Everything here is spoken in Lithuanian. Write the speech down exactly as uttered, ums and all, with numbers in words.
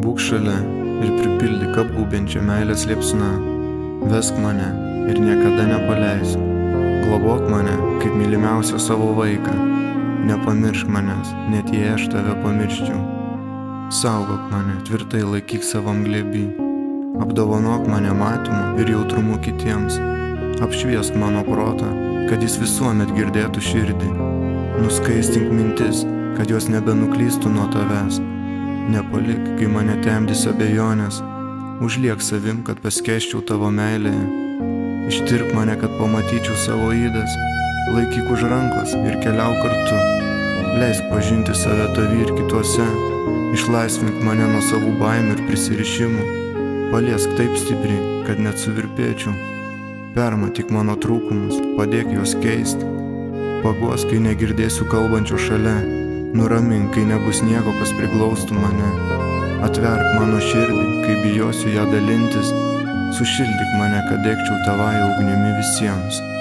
Būk šalia ir pripildyk apgaubiančią meilės liepsną. Vesk mane ir niekada nepaleisiu. Globok mane kaip mylimiausią savo vaiką. Nepamiršk manęs, net jei aš tave pamirščiau. Saugok mane, tvirtai laikyk savam glėby. Apdovanok mane matymu ir jautrumu kitiems. Apšviesk mano protą, kad jis visuomet girdėtų širdį. Nuskaistink mintis, kad jos nebenuklystų nuo tavęs. Nepalik, kai mane temdys abejonės. Užliek savim, kad paskesčiau tavo meilėje. Ištirp mane, kad pamatyčiau savo ydas. Laikyk už rankos ir keliauk kartu. Leisk pažinti save tavy ir kituose. Išlaisvink mane nuo savų baimių ir prisirišimų. Paliesk taip stipriai, kad net suvirpėčiau. Permatyk mano trūkumus, padėk juos keisti. Paguos, kai negirdėsiu kalbančių šalia. Nuramink, kai nebus nieko, kas priglaustų mane. Atverk mano širdį, kai bijosiu ją dalintis. Sušildyk mane, kad degčiau tavąją ugnimi visiems.